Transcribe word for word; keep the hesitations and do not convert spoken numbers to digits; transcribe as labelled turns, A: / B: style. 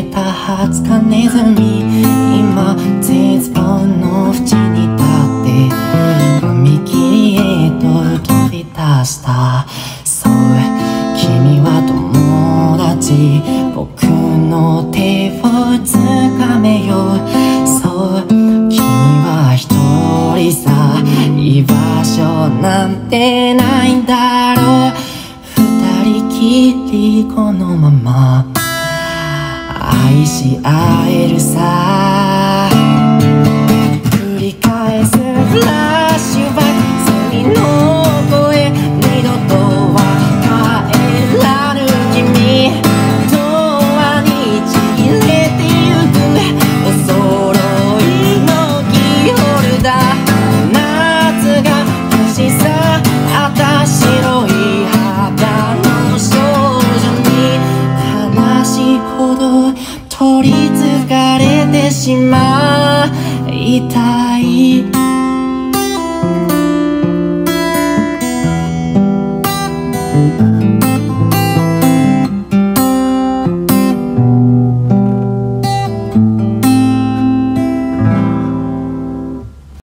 A: れたハツカネズミ、今絶望の淵に立って踏切へと飛び出した。そう君は友達、僕の手をつかめよ。そう君は一人さ、居場所なんてないんだろう。二人きりこのまま愛し合えるさ。繰り返すフラッシュバック、君の声二度とは帰らぬ君、ドアにちぎれてゆくお揃いのキーホルダー。夏が欲しさ、あたしのい肌の少女に悲しいほど取りつかれてしまいたい。